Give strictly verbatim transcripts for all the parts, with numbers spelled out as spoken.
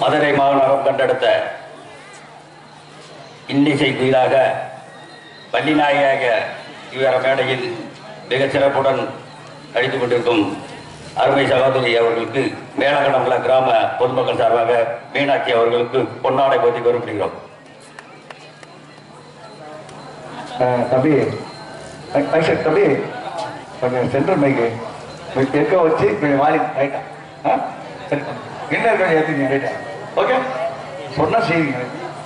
மதுரை மாநகரம் கண்டெடுத்த இன்னிசை குயிலாக பள்ளிநாயக இவர மேடையில் மிக சிறப்புடன் நடித்துக் கொண்டிருக்கும் அருமை சகோதரி அவர்களுக்கு மேலகடம்பல கிராம பொதுமக்கள் சார்பாக மீனாட்சி அவர்களுக்கு பொன்னாடை போட்டி குறிப்பிடுகிறோம். தம்பி தம்பி கொஞ்சம் சென்ட்ரல் மைக்கு எக்க வச்சு கொஞ்சம் மாறி ரைட்டா என்ன கொஞ்சம் ஏற்றுங்க ரைட்டா ஓகே சொன்னா செய்வீங்க.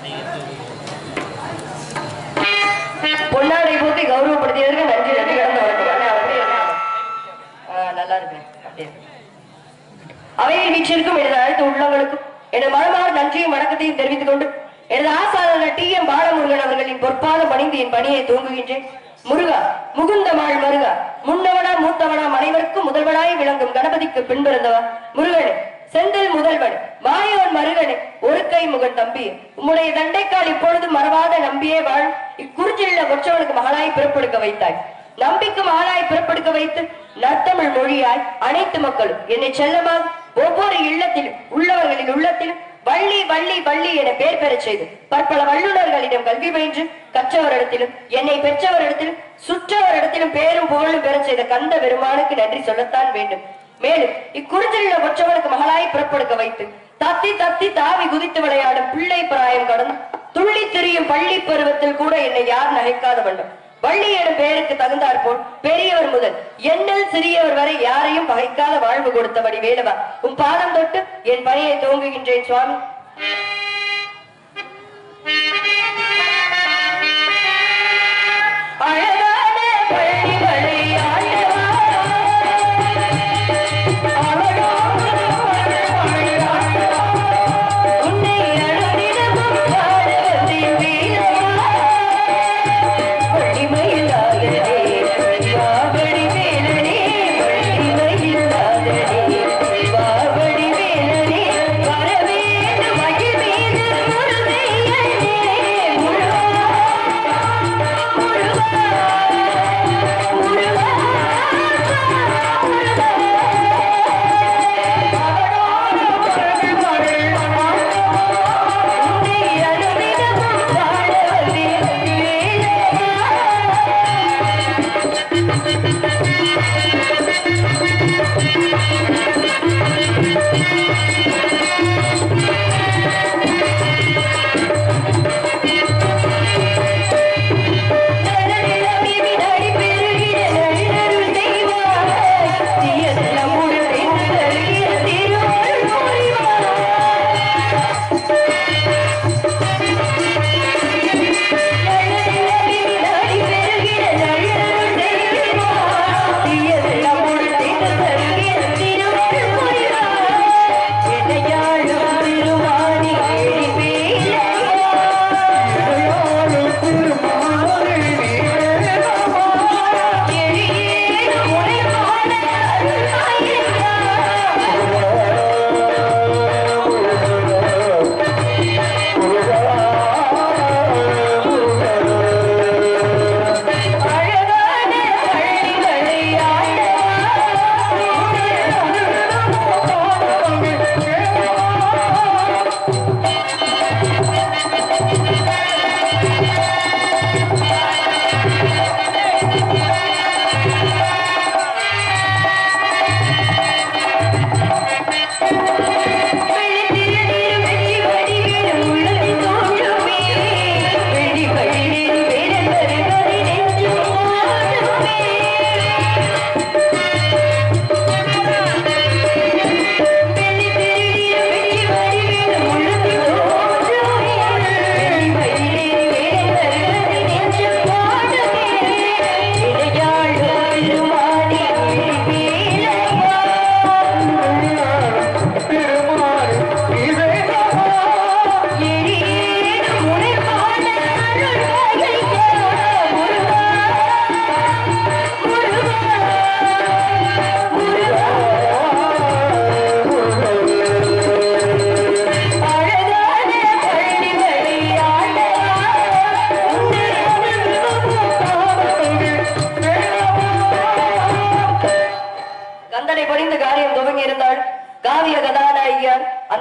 பொன்னாடை போட்டு கௌரவப்படுத்தியதற்கு நன்றி நன்றி கடந்த வணக்கம். நல்லா இருக்கேன். அவையில் வீச்சிருக்கும் எனது அனைத்து உள்ளங்களுக்கும் எனது மனமார் நன்றியும் வணக்கத்தையும் தெரிவித்துக் கொண்டு எனது ஆசாளர் டி எம் பாலமுருகன் அவர்களின் பொற்பாதம் பணிந்து என் பணியை துவங்குகின்றேன். முருகா முகுந்தமாள் மருகா முன்னவனா மூத்தவனா அனைவருக்கும் முதல்வனாய் விளங்கும் கணபதிக்கு பின்பிறந்தவா முருகனே செந்தில் முதல்வன் மாயோன் மருகனே ஒரு கை முகன் தம்பி உம்முடைய தண்டைக்கால் இப்பொழுது மறவாத நம்பியே வாழ் இக்குறிஞ்சிலுள்ள கொற்றவனுக்கு மகளாய் பிறப்பெடுக்க வைத்தாய். நம்பிக்கும் மகளாய் பிறப்பெடுக்க வைத்து நற்தமிழ் மொழியாய் அனைத்து மக்களும் என்னை செல்லமாக ஒவ்வொரு இல்லத்திலும் உள்ளவர்களின் உள்ளத்திலும் வள்ளி வள்ளி வள்ளி என பெயர் பெறச் செய்து பற்பல வல்லுநர்களிடம் கல்வி பயின்று கற்றவரிடத்திலும் என்னை பெற்றவரிடத்திலும் சுற்றவரிடத்திலும் பேரும் புகழும் பெறச் செய்த கந்த பெருமானுக்கு நன்றி சொல்லத்தான் வேண்டும். மேலும் இக்குறிஞ்சிலுள்ள கொற்றவனுக்கு மகளாய் பிறப்பெடுக்க வைத்து தத்தி தத்தி தாவி குதித்து விளையாடும் பிள்ளை பிராயம் கடந்து துள்ளி திரியும் பள்ளி பருவத்தில் கூட என்னை யார் நகைக்காத வேண்டும். வள்ளி எனும் பெயருக்கு தகுந்தாற் போல் பெரியவர் முதல் எண்ணல் சிறியவர் வரை யாரையும் பகைக்காத வாழ்வு கொடுத்தபடி வேலவா உன் பாதம் தொட்டு என் பணியை துவங்குகின்றேன் சுவாமி. அழகான பள்ளிகளை ஆண்டவா உன்னை அழகிடமும் பாடவத்தின் வீரமா வரவேண்டு மகிழ்வே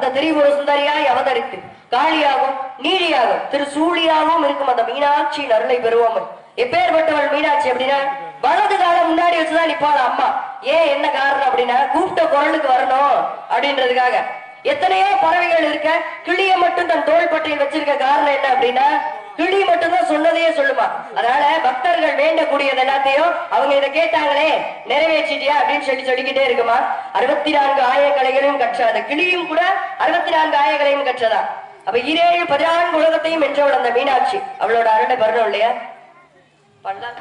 அந்த திரிபுர சுந்தரியாய் அவதரித்து காளியாகவும் நீலியாகவும் திரு சூழியாகவும் இருக்கும் அந்த மீனாட்சியின் அருளை பெறுவோம். எப்பேற்பட்டவள் மீனாட்சி அப்படின்னா வலது காலம் முன்னாடி வச்சுதான் நிப்பாள் அம்மா. ஏன் என்ன காரணம் அப்படின்னா கூப்பிட்ட குரலுக்கு வரணும் அப்படின்றதுக்காக. எத்தனையோ பறவைகள் இருக்க, கிளிய மட்டும் தன் தோள்பட்டையில் வச்சிருக்க காரணம் என்ன அப்படின்னா கிளி மட்டும்தான் சொன்னதையே சொல்லுமா. அதனால பக்தர்கள் வேண்டக்கூடியது எல்லாத்தையும் அவங்க இதை கேட்டாங்களே நிறைவேற்றிட்டியா அப்படின்னு சொல்லி சொல்லிக்கிட்டே இருக்குமா. அறுபத்தி நான்கு ஆயக்கலைகளையும் கற்றாத கிளியும் கூட அறுபத்தி நான்கு ஆயக்கலையும் கற்றதா. அப்ப இரேழு பதினான்கு உலகத்தையும் வென்றவள் அந்த மீனாட்சி. அவளோட அருளை வரணும் இல்லையா? பண்ணலாம்.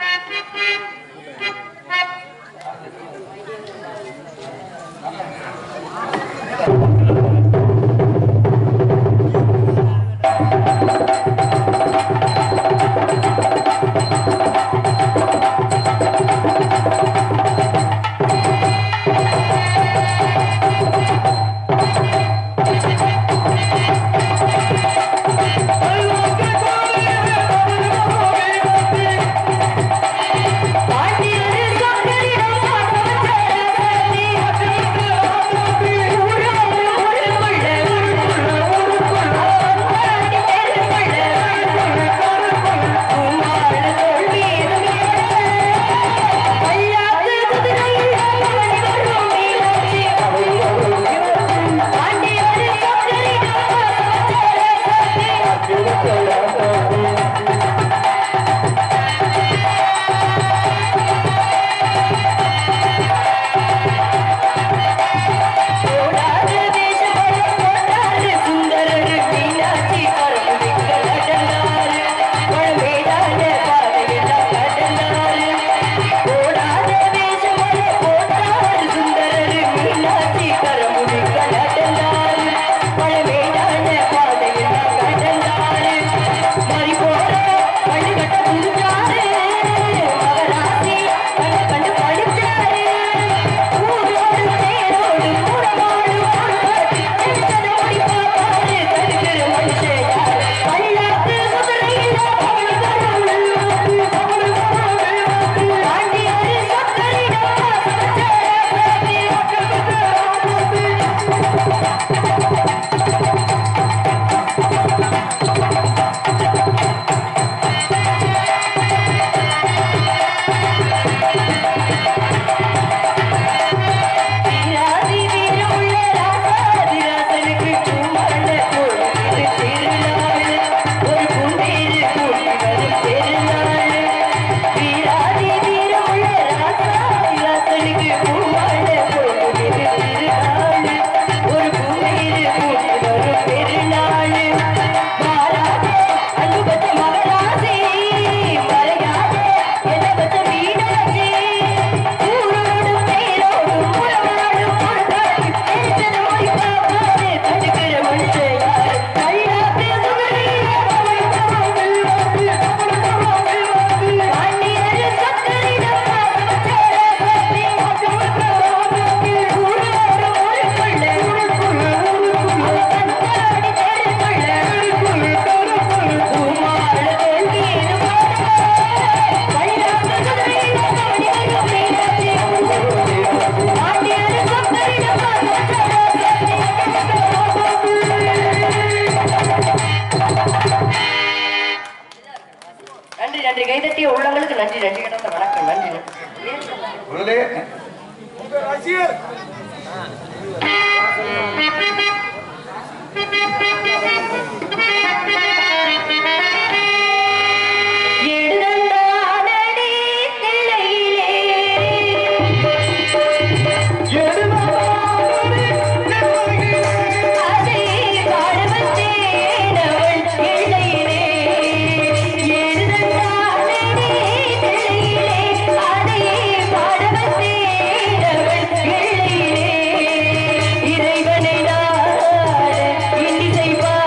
நன்றி நன்றி கடந்த வணக்கம் நன்றி முதலே ரசிகர் இறைவனை நாட இன்னிசை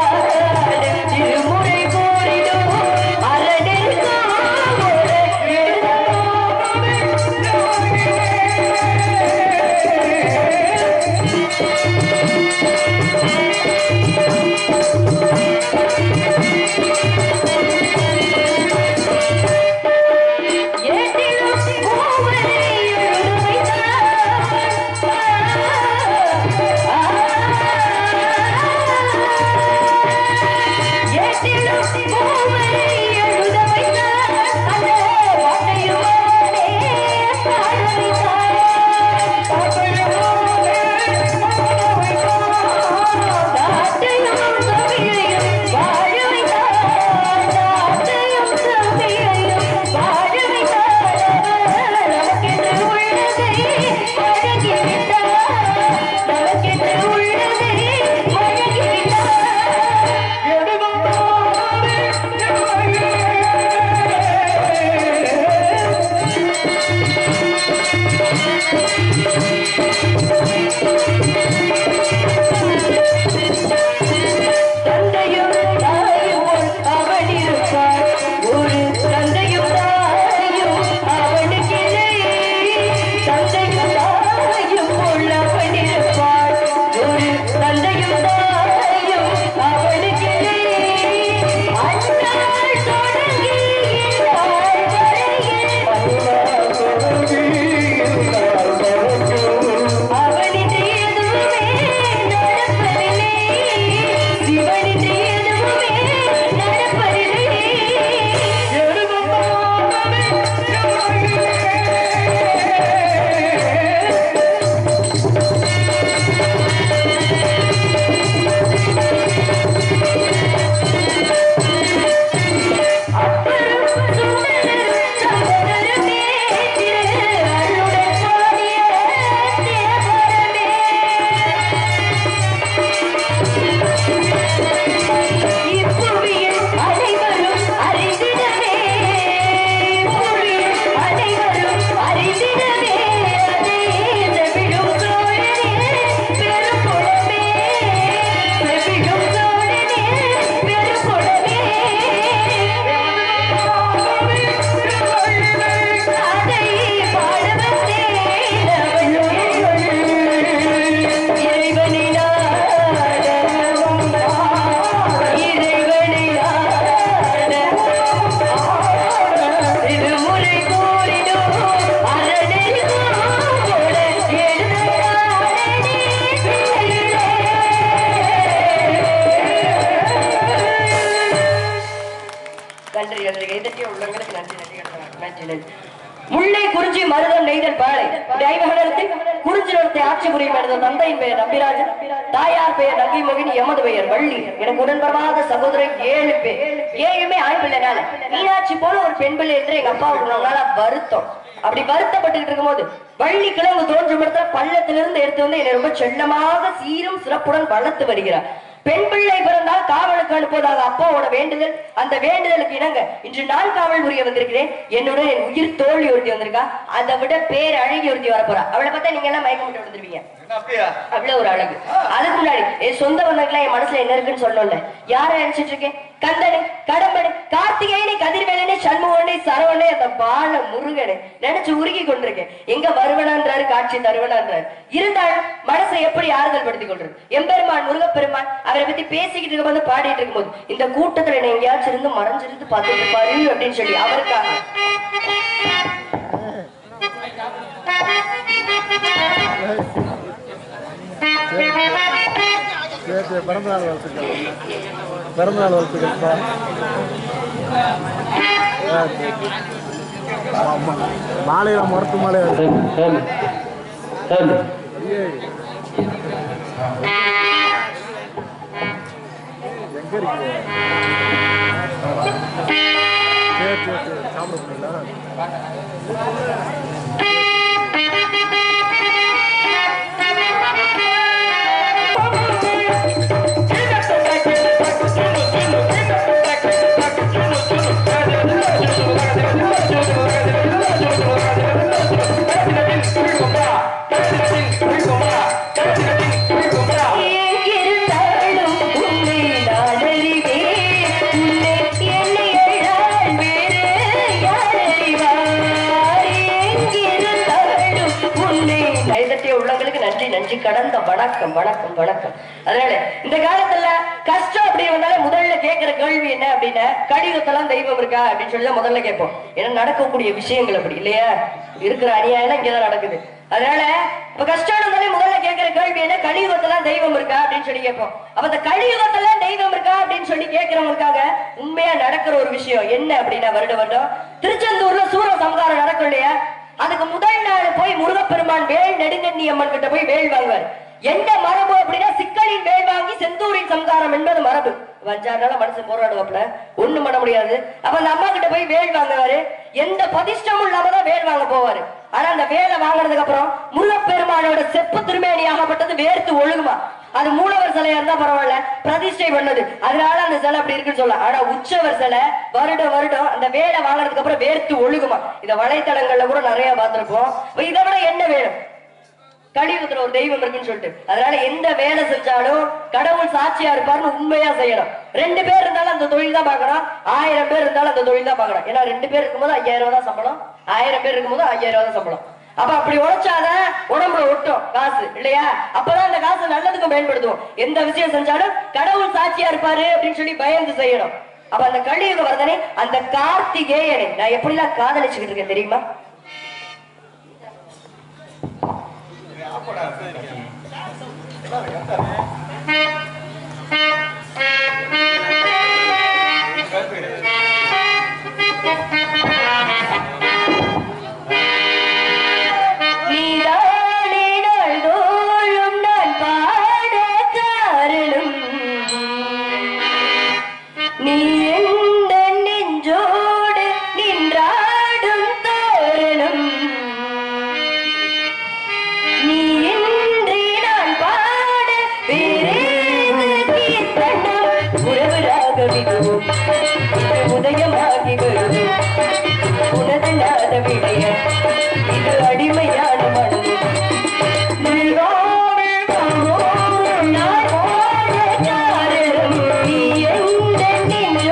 உள்ளங்களுக்கு நன்றி நன்றி நன்றி நன்றி. முல்லை குறிஞ்சி மருதம் நெய்தல் பாலை டைவகத்தில் குறிஞ்சி நிலத்தை ஆட்சி புரியும் எனது தந்தையின் பெயர் நம்பிராஜன், தாயார் பெயர் நங்கை மோகினி, எமது பெயர் வள்ளி. எனக்கு உடன்படாத சகோதரன் ஏழு பேர், ஏழுமே ஆண் பிள்ளைனால மீனாட்சி போல ஒரு பெண் பிள்ளை என்று எங்க அப்பாவுக்கு ரொம்ப நாளா வருத்தம். அப்படி வருத்தப்பட்டு இருக்கும் போது வள்ளி கிழங்கு தோன்றும் இடத்துல பள்ளத்திலிருந்து எடுத்து வந்து என்னை ரொம்ப செல்லமாக சீரும் சிறப்புடன் வளர்த்து வருகிறார். பெண் பிள்ளை பிறந்தால் காவலுக்கு அனுப்புவதாக அப்பாவோட வேண்டுதல். அந்த வேண்டுதலுக்கு இணங்க இன்று நான் காவல் புரிய வந்திருக்கிறேன். என்னுடன் என் உயிர் தோழி ஒருத்தி வந்திருக்கா. அதை விட பேர் அழகி ஒருத்தி வரப்போறா. அவளை பார்த்தா நீங்க எல்லாம் மயக்கம் விட்டு வந்துருவீங்க. அவ்வளவு ஒரு அழகு. அதுக்கு முன்னாடி என் சொந்த பந்தங்கள்லாம் என் மனசுல என்ன இருக்குன்னு சொல்லல. யாரை நினைச்சிட்டு இருக்கேன்? கந்தனு, கடம்பனு, கார்த்திகேயனை, கதிர்வேலனை, சண்முகனை, சரவணை, அந்த பால முருகனை நினைச்சு உருகி கொண்டிருக்கேன். எங்க வருவனான்றாரு, காட்சி தருவனான்றாரு. இருந்தாலும் மனசை எப்படி ஆறுதல் படுத்திக் கொள்றது? எம்பெருமான் முருகப்பெருமான் அவரை பத்தி பேசிக்கிட்டு இருக்கும் போது பாடிட்டு இருக்கும் போது இந்த கூட்டத்துல என்ன எங்கேயாச்சும் இருந்து மறைஞ்சிருந்து பார்த்துட்டு இருப்பாரு அப்படின்னு சொல்லி அவருக்காக பிறந்தநாள் வாழ்த்துக்கள், பிறந்தநாள் வாழ்த்துக்கள். மாலையில மரத்து மாலை எங்க இருக்கு? சரி சரி சரி சாப்பிட முடியல. நன்றி கடந்த வணக்கம் வணக்கம் வணக்கம். அதனால இந்த காலத்துல கஷ்டம் அப்படி வந்தாலே முதல்ல கேட்கிற கேள்வி என்ன அப்படின்னா, கலியுகத்தெல்லாம் தெய்வம் இருக்கா அப்படின்னு சொல்லி முதல்ல கேட்போம். ஏன்னா நடக்கக்கூடிய விஷயங்கள் அப்படி இல்லையா, இருக்கிற அநியாயம் இங்கதான் நடக்குது. அதனால இப்ப கஷ்டம் வந்தாலே முதல்ல கேட்கிற கேள்வி என்ன, கலியுகத்தெல்லாம் தெய்வம் இருக்கா அப்படின்னு சொல்லி கேட்போம். அப்ப இந்த கலியுகத்தெல்லாம் தெய்வம் இருக்கா அப்படின்னு சொல்லி கேட்கிறவங்களுக்காக உண்மையா நடக்கிற ஒரு விஷயம் என்ன அப்படின்னா, வருட வருடம் திருச்செந்தூர்ல சூர சம்ஹாரம் நடக்கும் இல்லையா, அதுக்கு முதல் நாள் போய் முருகப்பெருமான் வேல் நெடுங்கண்ணி அம்மன் கிட்ட போய் வேல் வாங்குவார். எந்த மரபு அப்படின்னா, சிக்கலின் வேல் வாங்கி செந்தூரின் சம்ஹாரம் என்பது மரபு. அஞ்சாறு நாள் மனுஷன் போராடுவாப்ல, ஒண்ணும் பண்ண முடியாது. அப்ப அந்த அம்மா கிட்ட போய் வேல் வாங்குவாரு. எந்த பதிஷ்டமும் இல்லாமதான் வேல் வாங்க போவாரு. ஆனா அந்த வேலை வாங்கினதுக்கு அப்புறம் முருகப்பெருமானோட செப்பு திருமேனி ஆகப்பட்டது வேர்த்து ஒழுகுமா. அது மூலவர் சிலையா இருந்தா பரவாயில்ல, பிரதிஷ்டை பண்ணது, அதனால அந்த சிலை அப்படி இருக்குன்னு சொல்லலாம். ஆனா உற்சவர் சிலை வருடம் வருடம் அந்த வேலை வாங்கினதுக்கு அப்புறம் வேர்த்து ஒழுகுமா. இத வலைத்தளங்கள்ல கூட நிறைய பார்த்திருப்போம். இதை விட என்ன வேணும்? கலியுகத்துல ஒரு தெய்வம் இருக்குன்னு சொல்லிட்டு, அதனால எந்த வேலை செஞ்சாலும் கடவுள் சாட்சியா இருப்பாருன்னு உண்மையா செய்யணும். ரெண்டு பேர் இருந்தாலும் அந்த தொழில் தான் பார்க்கணும், ஆயிரம் பேர் இருந்தாலும் அந்த தொழில் தான் பார்க்கணும். ஏன்னா ரெண்டு பேர் இருக்கும்போது ஐயாயிரம் ரூபாய் தான் சம்பளம், ஆயிரம் பேர் இருக்கும்போது ஐயாயிரம் ரூபாய் தான் சம்பளம். அப்ப அப்படி உழைச்சாதான் உடம்புல ஒட்டும் காசு இல்லையா, அப்பதான் அந்த காசு நல்லதுக்கும் பயன்படுத்துவோம். எந்த விஷயம் செஞ்சாலும் கடவுள் சாட்சியா இருப்பாரு அப்படின்னு சொல்லி பயந்து செய்யணும். அப்ப அந்த கலியுக வரதனை, அந்த கார்த்திகேயனை நான் எப்படிலாம் காதலிச்சுக்கிட்டு இருக்கேன் தெரியுமா? உதயமாகி வருது உனது நாத விடைய, இது அடிமையான மனது. நீ எந்த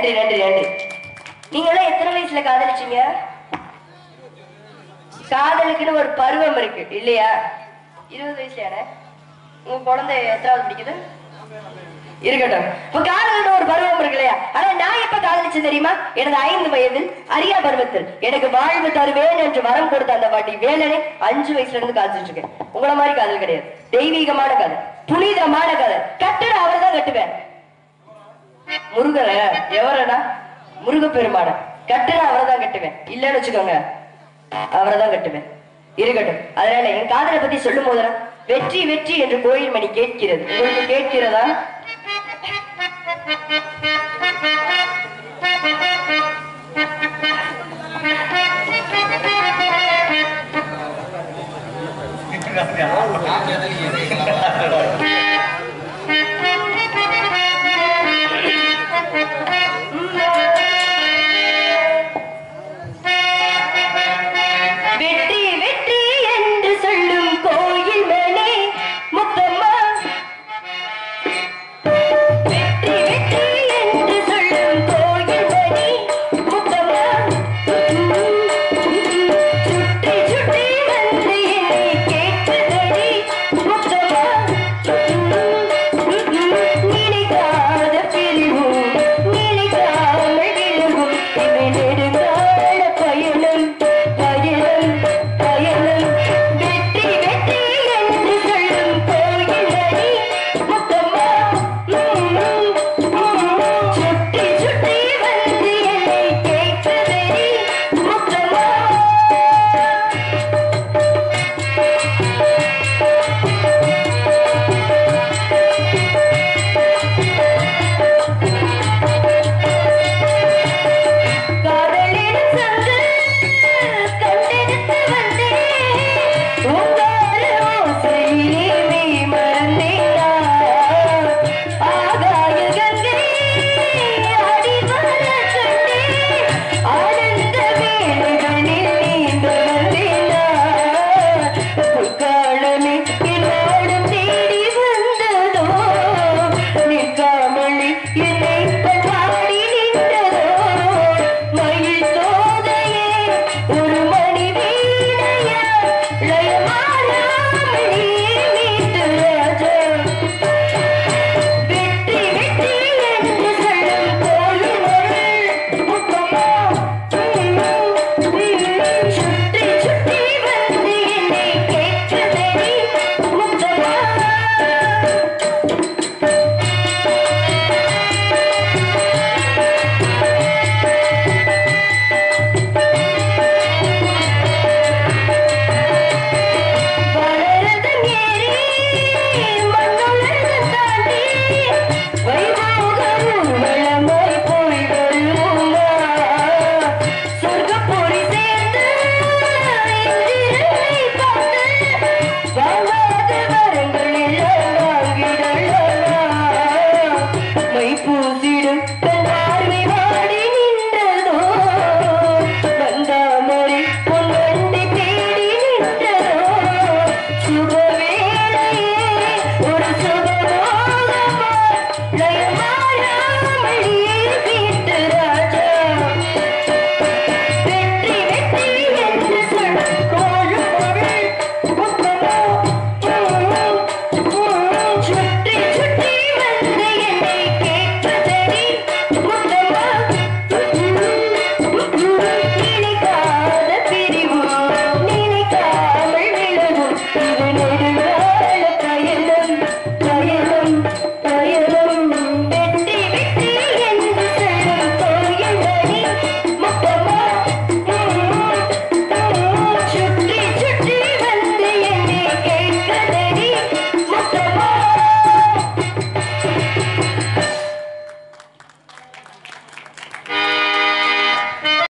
நன்றி நன்றி நன்றி. நீங்க எல்லாம் எத்தனை வயசுல காதலிச்சீங்க? காதலுக்குன்னு ஒரு பருவம் இருக்கு இல்லையா? இருபது வயசுல உங்க குழந்தை எத்தனாவது படிக்குது? இருக்கட்டும். இப்ப காதலுக்கு ஒரு பருவம் இருக்கு இல்லையா? ஆனா நான் எப்ப காதலிச்சேன் தெரியுமா? எனது ஐந்து வயதில் அரியா பருவத்தில் எனக்கு வாழ்வு தருவேன் என்று வரம் கொடுத்த அந்த பாட்டி வேலனை அஞ்சு வயசுல இருந்து காதலிட்டு இருக்கேன். உங்கள மாதிரி காதல் கிடையாது. தெய்வீகமான காதல், புனிதமான காதல். கட்டட அவர் தான் கட்டுவேன். முருகர எவரடா? முருகப்பெருமான கட்டட அவரை தான் கட்டுவேன். இல்லன்னு வச்சுக்கோங்க, அவரை தான் கட்டுவேன். இருக்கட்டும். அதனால என் காதலை பத்தி சொல்லும் போதுதான் வெற்றி வெற்றி என்று கோயில் மணி கேட்கிறது. உங்களுக்கு கேட்கிறதா? வெற்றி வெற்றி என்று சொல்லும் கோயில் மணி முத்தம்மா, வெற்றி வெற்றி என்று சொல்லும் கோயில் மணி முத்தம்மா, சுற்றி சுற்றி வந்து என்னை கேட்குதடி முத்தம்மா, நினைக்காத பிரிவும் நினைக்காமல் விழுவும் இவை நெடுங்கால பயணம் பயணம் பயணம். வெற்றி வெற்றி என்று சொல்லும் கோயில் மணி முத்தம்மா, சுற்றி சுற்றி வந்து என்னை கேட்குதடி முத்தம்மா. காதலின் சங்கு கண்டெடுத்து வந்தேன் உங்கார ஓசையிலே மெய் மறந்தேனா. ஆகாய கங்கை ஆடி வர கண்டேன் ஆனந்த வேளைகளில் நீண்டு வந்தேனா. பொற்காலமே என்னாலும் தேடி வந்ததோ, நிற்காமலே என்னை கண்டாடி நின்றதோ. மயில் தோகையே ஒரு மணி வீணையா லயமாறாமல் நீ மீட்டு ராஜா. வெற்றி வெற்றி என்று சொல்லும் கோயில் மணி முத்தம்மா, சுற்றி சுற்றி வந்து என்னை கேட்குதடி முத்தம்மா. வளரதம் ஏறி மண்ணுலகம் தாண்டி வைபோகம் வளமாய் போய் வருவோமா. சொர்க்கப்பொறி சேர்ந்து இந்திரனை பார்த்து வாங்காத வரங்கள் எல்லாம் வாங்கிடலாமா. மைப்பூ